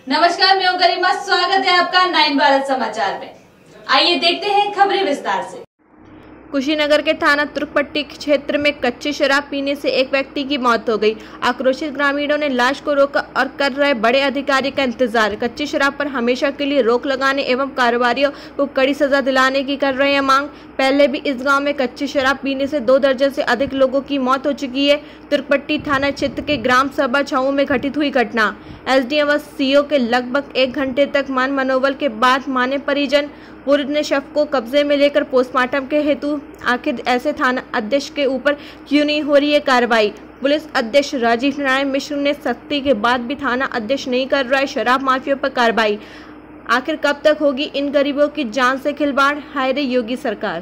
नमस्कार, मैं हूं गरिमा। स्वागत है आपका 9 भारत समाचार में। आइए देखते हैं खबरें विस्तार से। कुशीनगर के थाना तुर्कपट्टी क्षेत्र में कच्ची शराब पीने से एक व्यक्ति की मौत हो गई। आक्रोशित ग्रामीणों ने लाश को रोका और कर रहे बड़े अधिकारी का इंतजार। कच्ची शराब पर हमेशा के लिए रोक लगाने एवं कारोबारियों को कड़ी सजा दिलाने की कर रहे हैं मांग। पहले भी इस गांव में कच्ची शराब पीने से 2 दर्जन से अधिक लोगों की मौत हो चुकी है। तुर्कपट्टी थाना क्षेत्र के ग्राम सभा छाऊ में घटित हुई घटना। एसडीएम व सीओ के लगभग 1 घंटे तक मान मनोबल के बाद माने परिजन पुलिस ने शव को कब्जे में लेकर पोस्टमार्टम के हेतु। आखिर ऐसे थाना अध्यक्ष के ऊपर क्यों नहीं हो रही है कार्रवाई? पुलिस अध्यक्ष राजीव नारायण मिश्र ने सख्ती के बाद भी थाना अध्यक्ष नहीं कर रहा है शराब माफिया पर कार्रवाई। आखिर कब तक होगी इन गरीबों की जान से खिलवाड़? हाय रे योगी सरकार।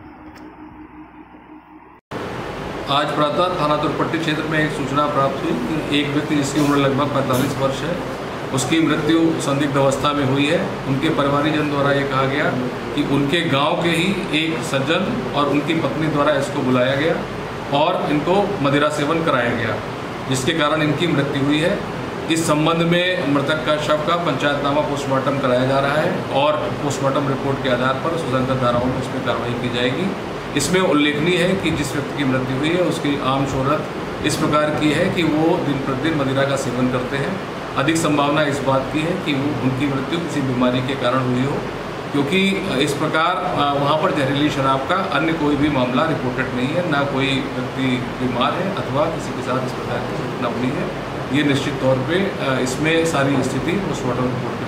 आज प्रातः थाना तुर्कपट्टी क्षेत्र में एक सूचना प्राप्त हुई कि एक व्यक्ति जिसकी उम्र लगभग 45 वर्ष है, उसकी मृत्यु संदिग्ध अवस्था में हुई है। उनके परिवारजन द्वारा ये कहा गया कि उनके गांव के ही एक सज्जन और उनकी पत्नी द्वारा इसको बुलाया गया और इनको मदिरा सेवन कराया गया, जिसके कारण इनकी मृत्यु हुई है। इस संबंध में मृतक का शव का पंचायतनामा पोस्टमार्टम कराया जा रहा है और पोस्टमार्टम रिपोर्ट के आधार पर सुसंगत धाराओं में इसमें कार्रवाई की जाएगी। इसमें उल्लेखनीय है कि जिस व्यक्ति की मृत्यु हुई है उसकी आम शोहरत इस प्रकार की है कि वो दिन प्रतिदिन मदिरा का सेवन करते हैं। अधिक संभावना इस बात की है कि वो उनकी मृत्यु किसी बीमारी के कारण हुई हो, क्योंकि इस प्रकार वहाँ पर जहरीली शराब का अन्य कोई भी मामला रिपोर्टेड नहीं है, ना कोई व्यक्ति बीमार है अथवा किसी के साथ इस प्रकार की घटना हुई है। ये निश्चित तौर पे इसमें सारी स्थिति पोस्टमार्टम रिपोर्ट